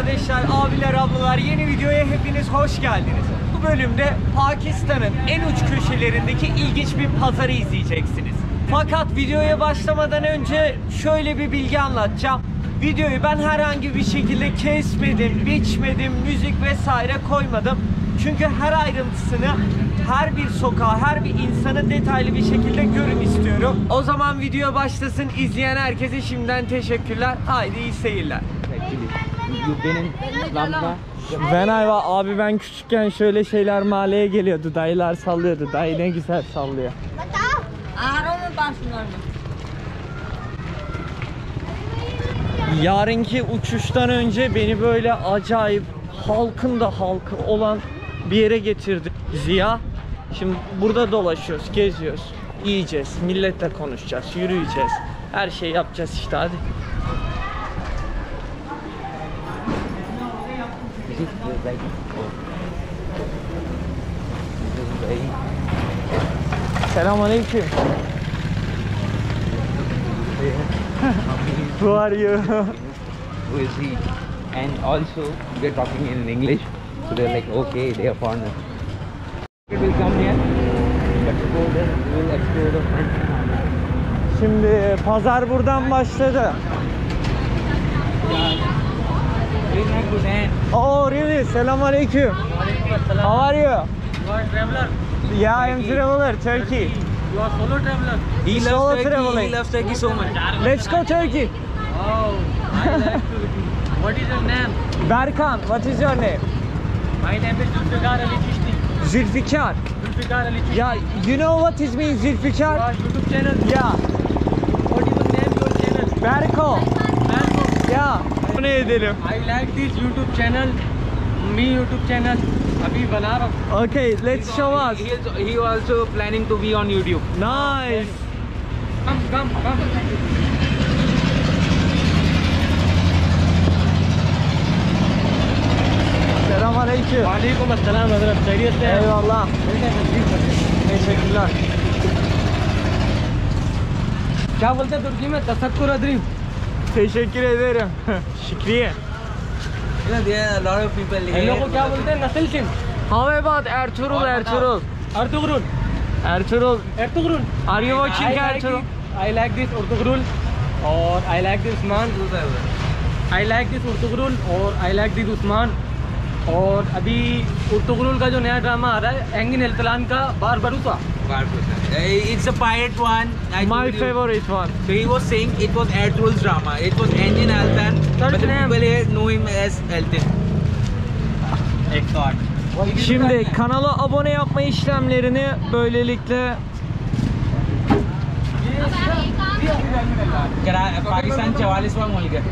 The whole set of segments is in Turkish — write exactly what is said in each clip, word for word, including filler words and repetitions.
kardeşler, abiler, ablalar, yeni videoya hepiniz hoş geldiniz. Bu bölümde Pakistan'ın en uç köşelerindeki ilginç bir pazarı izleyeceksiniz. Fakat videoya başlamadan önce şöyle bir bilgi anlatacağım. Videoyu ben herhangi bir şekilde kesmedim, biçmedim, müzik vesaire koymadım. Çünkü her ayrıntısını, her bir sokağı, her bir insanı detaylı bir şekilde görün istiyorum. O zaman video başlasın. İzleyen herkese şimdiden teşekkürler. Haydi iyi seyirler. Ben ayva abi, ben küçükken şöyle şeyler mahalleye geliyordu. Dayılar sallıyordu. Dayı ne güzel sallıyor. Yarınki uçuştan önce beni böyle acayip halkın da halkı olan bir yere getirdi Ziya. Şimdi burada dolaşıyoruz, geziyoruz, yiyeceğiz, milletle konuşacağız, yürüyeceğiz. Her şeyi yapacağız işte, hadi. Selamünaleyküm. Who are you? Who is he? And also we're talking in English, so they're like, okay, they are foreigners. We will come here, but before that we will explore the front. Şimdi pazar buradan başladı. Oh really? Selamünaleyküm. How are you? You are traveler. Yeah, I am traveler, Turkey. You are solo traveler. He Solo loves Turkey. traveling. He loves Turkey so much. Let's go Turkey. Oh, I like to. What is your name? Berkan, what is your name? My name is Zulfikar Ali Chishti. Zülfikar. Zulfikar Ali Chishti. Yeah, you know what is mean You Zülfikar? are YouTube channel. Yeah, What is the name your channel? Berko. Mango. Yeah. Ne edelim? I like this YouTube channel. Me YouTube channel. अभी बना रहा हूँ. Okay, let's show us. He is he also planning to be on YouTube. Nice. Come, come, come. Selamünaleyküm. वालेकुम अस्सलाम हज़रत, खैरियत से हैं? Eyvallah. Teşekkürler. क्या बोलते हैं तुर्की में? तसक्कुर अदरीम. Teşekkür ederim. Şükriye. You know, there are a lot of people here. Hello को क्या बोलते हैं? नस्ल सिंह. How about Ertuğrul, Ertuğrul? Ertugrul. Ertuğrul. Ertugrul. Are you watching I like Ertuğrul? this- I like this Ertugrul और I like this Usman. I like this Ertugrul और I like this Usman. और अभी अर्तुगरुल का जो नया ड्रामा आ रहा है एंगिन एल्तलान का बार बरूसा. It's a pirate one. I My told you. favorite one. So he was saying it was Ertuğrul's drama. It was Engin Altan, but the name. people here know him as Elton. Excellent. Şimdi kanala abone yapma işlemlerini böylelikle Pakistan चवालीसवां मुल्क है.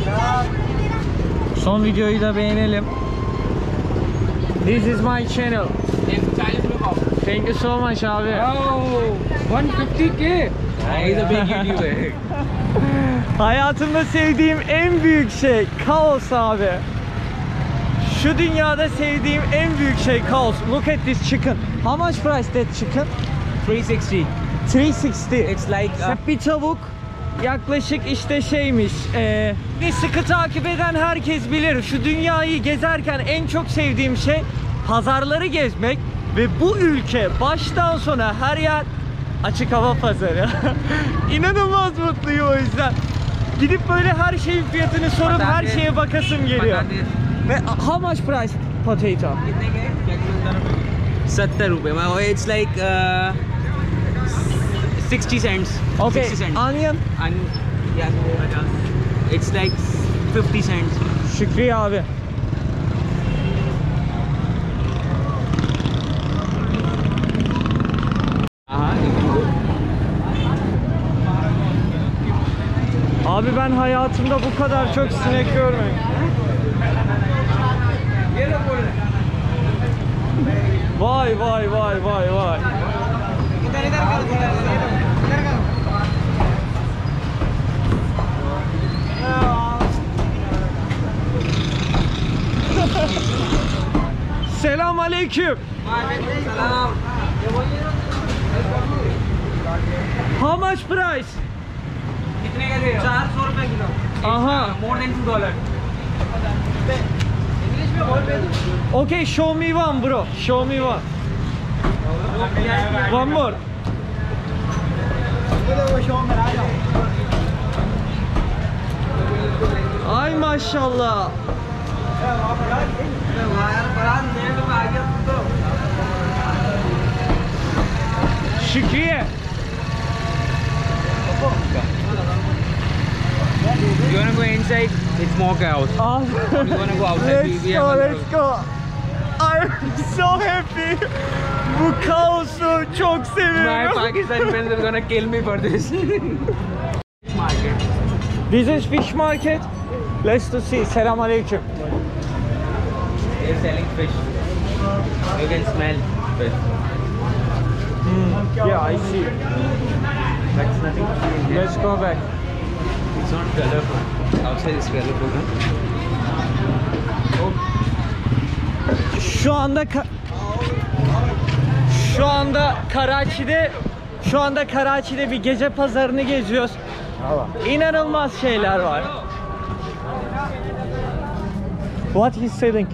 son videoyu da beğenelim. This is my channel. Thank you so much abi. one fifty K. He's a big YouTuber. Hayatımda sevdiğim en büyük şey kaos abi. Şu dünyada sevdiğim en büyük şey kaos. Look at this chicken. How much price that chicken? three sixty. three sixty. It's like uh, Bir tavuk yaklaşık işte şeymiş. E, bir sıkı takip eden herkes bilir. Şu dünyayı gezerken en çok sevdiğim şey pazarları gezmek. Ve bu ülke baştan sona her yer açık hava pazarı. İnanılmaz mutluyum o yüzden. Gidip böyle her şeyin fiyatını sorup her şeye bakasım geliyor. Ve how much price potato? seventy rupees. It's like uh, sixty cents. Okay, sixty cents. onion? And yeah, it's like fifty cents. Şükriye abi. Abi ben hayatımda bu kadar çok sinek görmedim. Vay vay vay vay vay. Selam aleyküm. How much price? कितने का दे? चार सौ रुपए kilo. Aha. More than two dollars. Okay, show me one, bro. Show me one. One more. Ay maşallah. Şükriye. You wanna go inside? It's more chaos. Ah. You wanna go outside? Let's We- we go, have a- let's go. I'm so happy. Bu kaosu çok My seviyorum. Pakistani friends are gonna kill me for this. Market. This is fish market. Let's to see. Selam aleyküm. They're selling fish. You can smell fish. Hmm. Yeah, I see. That's nothing to see in here. Let's go back. It's not colorful. Outside is colorful, huh? Şu anda ka- Şu anda Karachi'de Şu anda Karachi'de bir gece pazarını geziyoruz. İnanılmaz şeyler var. What he's selling?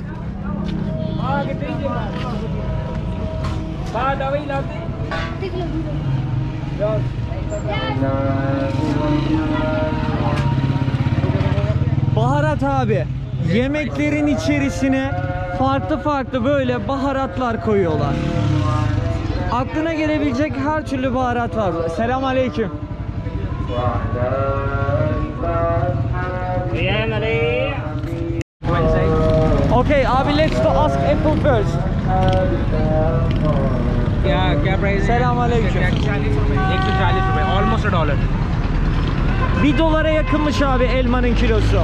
Baharat abi. Yemeklerin içerisine farklı farklı böyle baharatlar koyuyorlar. Aklına gelebilecek her türlü baharat var. Selam aleyküm. Go inside. Okay abi, let's to ask Apple first. क्या क्या प्राइस है? Selamünaleyküm. एक सौ चालीस रुपए, almost a dollar. Bir dolara yakınmış abi elmanın kilosu.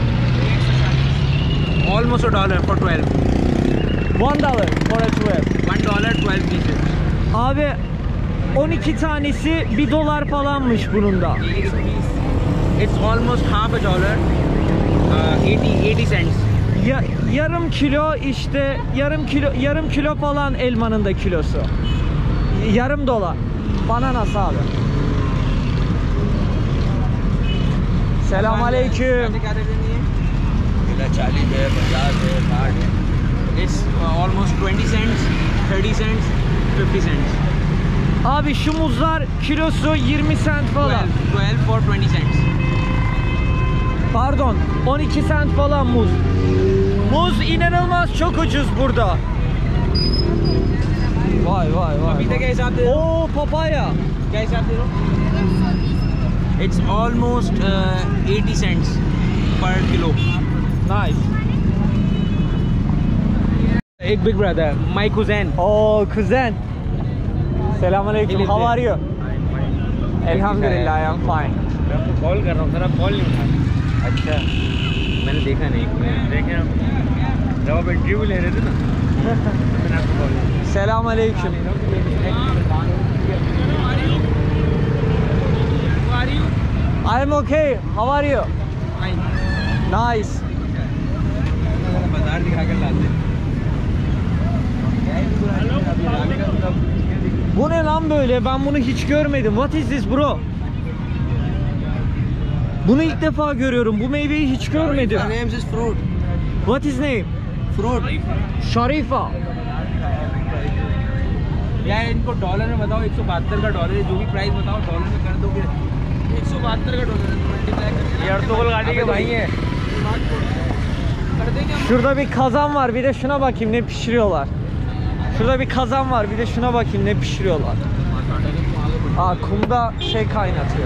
Almost a dollar for twelve. One dollar for a twelve. One dollar twelve pieces. Abi on iki tanesi bir dolar falanmış bunun da. It's almost half a dollar. Uh, eighty eighty cents. Ya, yarım kilo işte yarım kilo yarım kilo falan elmanın da kilosu. Yarım dolar. Bananas abi. Selam aleyküm. It's uh, almost twenty cents, thirty cents, fifty cents. Abi şu muzlar kilosu yirmi sent falan. twelve, twelve for twenty cents. Pardon, on iki sent falan muz. Muz inanılmaz çok ucuz burada. Vay vay vay. पपीते के हिसाब से Oo papaya. क्या हिसाब दे रहे हो? It's almost uh, eighty cents per kilo. Nice. एक big brother, my cousin. Oo kuzen. Selamünaleyküm. He lives How there. are you? Elhamdülillah, I am fine. मैं आपको कॉल कर रहा हूँ, सर आप कॉल नहीं उठा। अच्छा, मैंने देखा नहीं। देखे आप जब आप इंटरव्यू ले रहे थे ना, मैंने आपको कॉल किया। Selamünaleyküm. I am okay. How are you? Nice. बाजार दिखा कर लाते हैं। Bu ne lan böyle? Ben bunu hiç görmedim. What is this bro? Bunu ilk defa görüyorum. Bu meyveyi hiç görmedim. The name is fruit. What is name? Fruit. Sharifa. यार इनको डॉलर में बताओ, एक सौ बहत्तर का डॉलर है, जो भी प्राइस बताओ डॉलर में कर दोगे। एक सौ बहत्तर का डॉलर है, ये अर्तुगरुल गाड़ी के भाई हैं। कर देंगे हम। Şurada bir kazan var. Bir de şuna bakayım ne pişiriyorlar. Şurada bir kazan var. Bir de şuna bakayım ne pişiriyorlar. Aa, kumda şey kaynatıyor.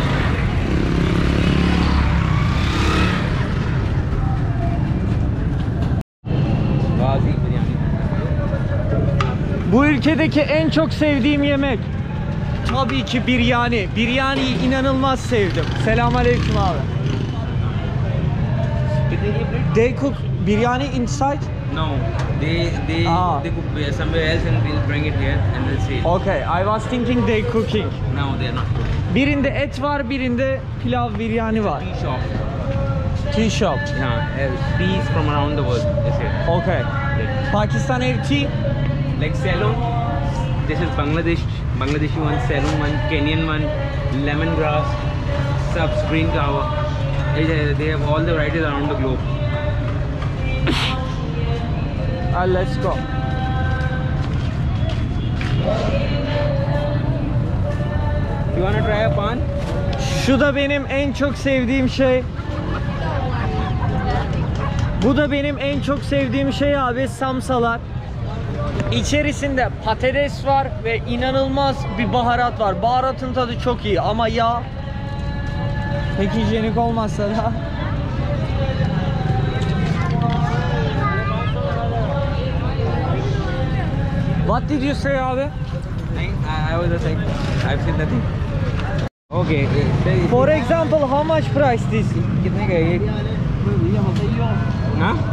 गाजी biryani. Bu ülkedeki en çok sevdiğim yemek tabii ki biryani. Biryaniyi inanılmaz sevdim. Selamünaleyküm abi. कितने की plate? They cook biryani inside? No, they they Ah. they cook somewhere else and they'll bring it here and they'll sell. Okay, I was thinking they cooking. No, they're not cooking. Birinde et var, birinde pilav biryani var. Tea shop. Tea shop. Yeah, uh, teas from around the world is here. Okay. Like, Pakistani tea? like Ceylon. This is Bangladesh, Bangladeshi one, Ceylon one, Kenyan one, lemongrass, subs, green kava. They they have all the varieties around the globe. Hadi let's go. You wanna try a pan? Şu da benim en çok sevdiğim şey. Bu da benim en çok sevdiğim şey abi, samsalar. İçerisinde patates var ve inanılmaz bir baharat var. Baharatın tadı çok iyi ama yağ pek hijyenik olmazsa da. What did you say abi? I, I was just like, I've seen nothing. Okay. uh, For example, how much price this? कितने का है ये? हाँ?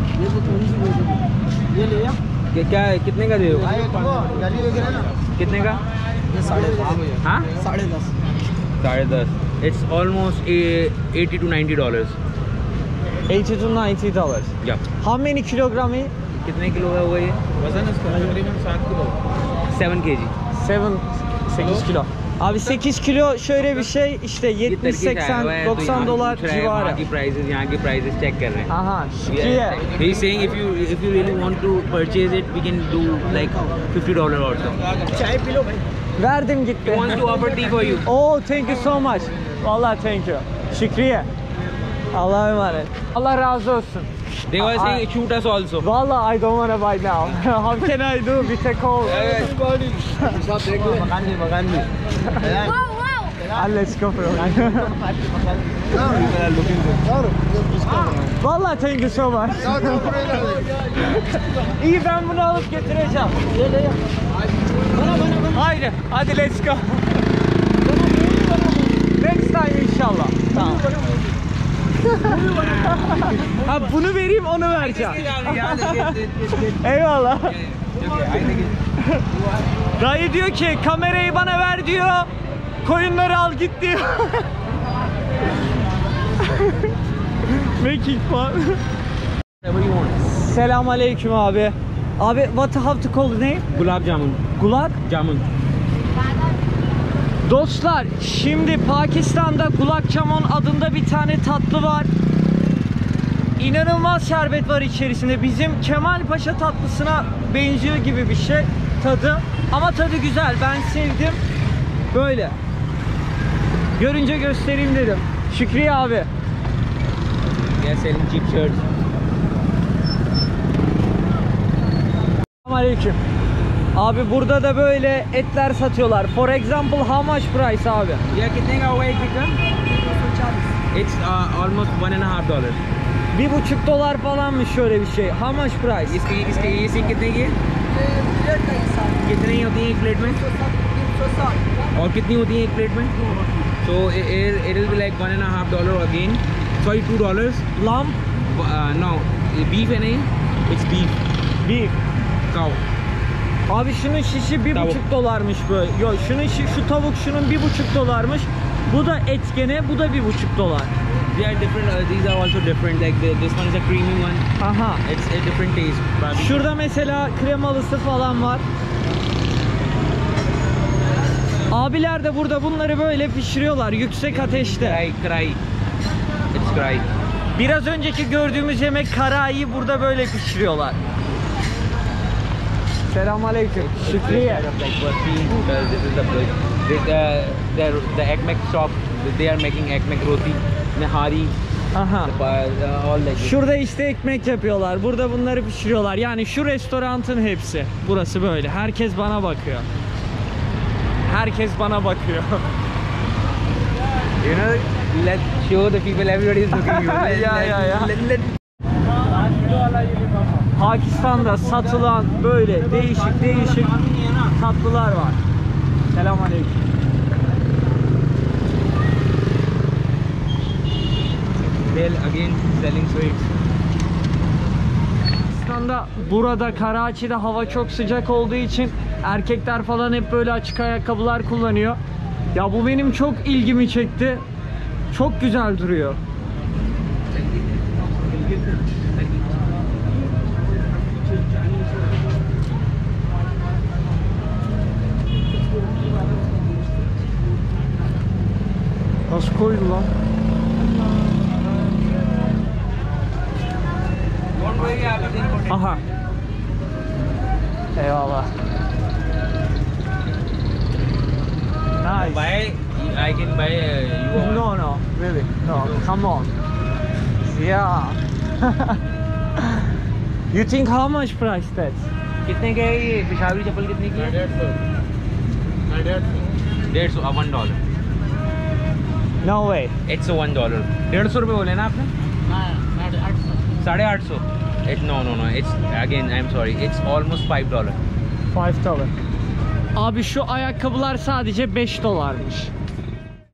क्या क्या है? कितने का दे दो? कितने का? हाँ? साढ़े दस साढ़े दस. It's almost eighty to ninety dollars. eighty to ninety dollars. Yeah. How many kilogram है? कितने किलो का हुआ ये? वजन इसका तकरीबन सात kilo. seven kg. seven sekiz kilo. Abi sekiz kilo şöyle bir şey işte yetmiş seksen doksan dolar civarı. यहाँ की prices यहाँ की prices check कर रहे हैं. Aha, şükriye. He's saying if you if you really want to purchase it, we can do like fifty dollars also. चाय पी लो भाई. Verdim gitti. He wants to offer tea for you. Oh, thank you so much. Vallahi thank you. Şükriye. Allah'a emanet. Allah razı olsun. They were I- saying shoot us also. Vallahi I don't wanna buy now. How can I do with a call? मकान भी मकान भी. Ah, let's go bro. Vallahi thank you so much. İyi, ben bunu alıp getireceğim. Haydi, hadi let's go. Next time inşallah. Tamam. Ha, bunu vereyim, onu vereceğim. Eyvallah. Dayı diyor ki kamerayı bana ver diyor. Koyunları al git diyor. Making fun. Selam aleyküm abi. Abi what have to call the name? Gulab jamun. Gulab? Jamun. Dostlar, şimdi Pakistan'da gulab jamun adında bir tane tatlı var. İnanılmaz şerbet var içerisinde. Bizim Kemal Paşa tatlısına benziyor gibi bir şey tadı. Ama tadı güzel. Ben sevdim. Böyle. Görünce göstereyim dedim. Şükriye abi. They are selling cheap shirts. Selamünaleyküm. Abi burada da böyle etler satıyorlar. For example, how much price abi? Yeah, कितने का हुआ एक chicken? It's uh, almost one and a half dollars. Bir buçuk dolar falanmış şöyle bir şey. How much price? इसकी इसके ये सी कितने की है? कितनी होती है एक प्लेट में? और कितनी होती है एक प्लेट में? So it, it, it will be like one and a half dollar again. Sorry, two dollars. Lamb, Uh, no, beef है नहीं. It's beef. beef. Cow. Abi şunun şişi bir Tavuk. buçuk dolarmış böyle. Yok, şunun şi- şu tavuk şunun bir buçuk dolarmış. Bu da et gene, bu da bir buçuk dolar. They are different. Uh, these are also different. Like the, this one is a creamy one. Aha. It's a different taste. Barbecue. Şurada mesela kremalısı falan var. Abiler de burada bunları böyle pişiriyorlar yüksek ateşte. Krai, krai. It's krai. Biraz önceki gördüğümüz yemek karayı burada böyle pişiriyorlar. Selamünaleyküm. Şükriye. Like burfi, uh, this is the this, uh, the the ekmek shop. They are making ekmek roti, nehari, Aha. uh, all like this. Şurada işte ekmek yapıyorlar. Burada bunları pişiriyorlar. Yani şu restoranın hepsi. Burası böyle. Herkes bana bakıyor. Herkes bana bakıyor. You know, let's show the people everybody is looking you. Let- Yeah, let- yeah, yeah. let- let- Pakistan'da satılan böyle değişik değişik tatlılar var. Selamünaleyküm. They're again selling sweets. Pakistan'da burada Karachi'de hava çok sıcak olduğu için erkekler falan hep böyle açık ayakkabılar kullanıyor. Ya bu benim çok ilgimi çekti. Çok güzel duruyor. Nasıl koydu lan? Aha. Eyvallah. Nice. Buy, I can buy. Uh, you want? No, no, really, no. Come on. Yeah. You think how much price that? कितने के है ये पेशावरी चप्पल कितने की है? डेढ़ सौ डेढ़ सौ one dollar No way. It's one dollar डेढ़ सौ रुपये बोले ना आपने? साढ़े आठ सौ It, no no no it's again I'm sorry it's almost five dollar. five dollar. Abi şu ayakkabılar sadece beş dolarmış.